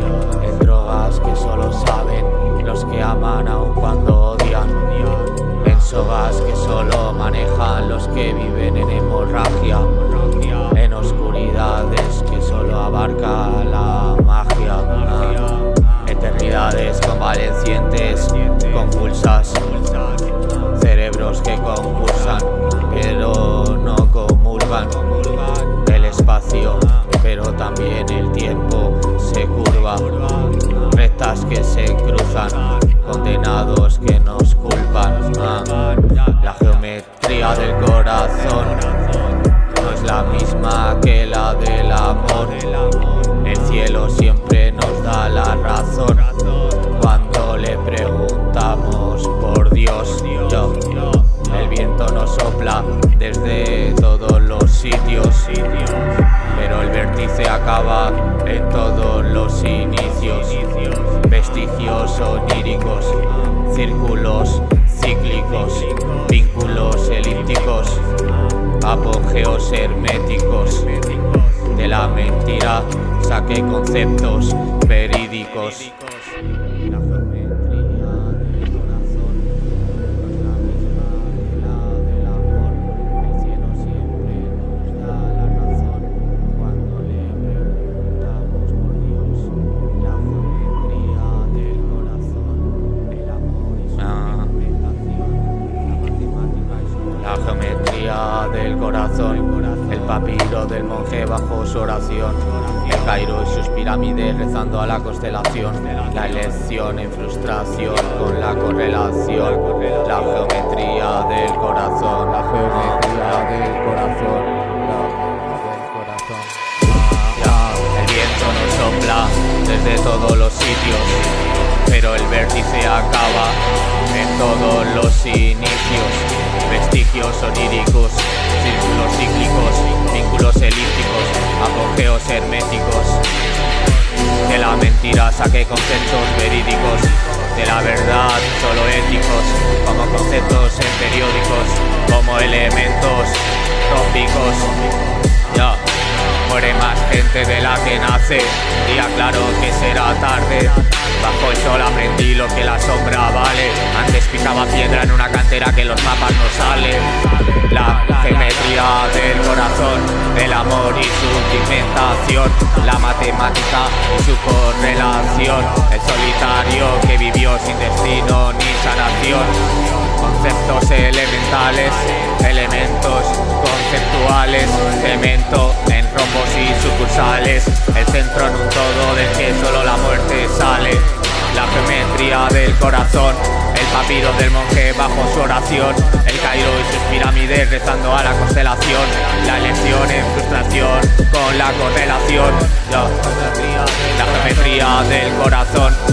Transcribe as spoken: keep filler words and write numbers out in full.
en drogas que solo saben los que aman aun cuando odian, en sogas que solo manejan los que viven en hemorragia, en oscuridades que solo abarca la magia, eternidades convalecientes, convulsas, cerebros que concursan pero no comulgan, el espacio pero también el tiempo se curva, rectas que se cruzan, condenados que nos culpan. Ah, la geometría del corazón no es la misma que la del amor. El cielo siempre nos da la razón cuando le preguntamos por Dios. Yo, el viento nos sopla desde todos los sitios, pero el vértice acaba en todos los inicios. Vestigios oníricos, círculos cíclicos, vínculos elípticos, apogeos herméticos. De la mentira saqué conceptos verídicos. La geometría del corazón no es la misma que la del amor. El cielo siempre nos da la razón cuando le preguntamos por Dios. La geometría del corazón, el amor y su interpretación, la matemática y su... La geometría del corazón, el papiro del monje bajo su oración, el Cairo y sus pirámides rezando a la constelación, la elección en frustración con la correlación, la geometría del corazón, la geometría del corazón, la del corazón. Ya, el viento nos sopla desde todos los sitios, pero el vértice acaba en todos los inicios. Vestigios oníricos, círculos cíclicos, vínculos elípticos, apogeos herméticos. De la mentira saqué conceptos verídicos, de la verdad solo éticos, como conceptos en periódicos, como elementos tópicos. Ya, muere más gente de la que nace, día claro que será tarde. Bajo el sol aprendí lo que la sombra vale, antes picaba piedra en una cantera que los mapas no salen. La geometría del corazón, el amor y su pigmentación, la matemática y su correlación, el solitario que vivió sin destino ni sanación. Conceptos elementales, elementos conceptuales, cemento en rombos y sucursales, el centro en un todo del que solo la muerte sale. La geometría del corazón, el papiro del monje bajo su oración, el Cairo y sus pirámides rezando a la constelación, la elección en frustración con la correlación. La geometría del corazón,